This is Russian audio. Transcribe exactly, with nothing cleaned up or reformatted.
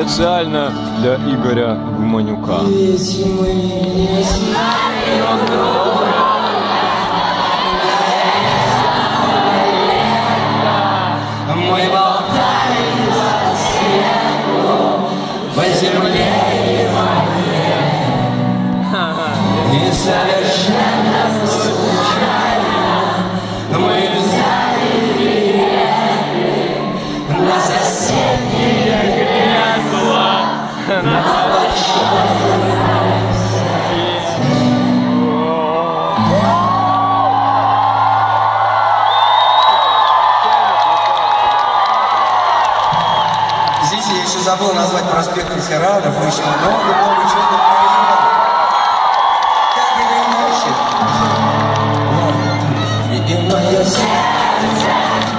специально для Игоря Гуманюка. Ведь мы не знаем друг друга. Мы болтаем по свету, по земле и воде. И совершенно случайно мы взяли билеты на соседнее кресло, на большой Извините, я еще забыл назвать проспект ветеранов, мы еще много-много чего проезжали. Так или иначе. Вот. И мое сердце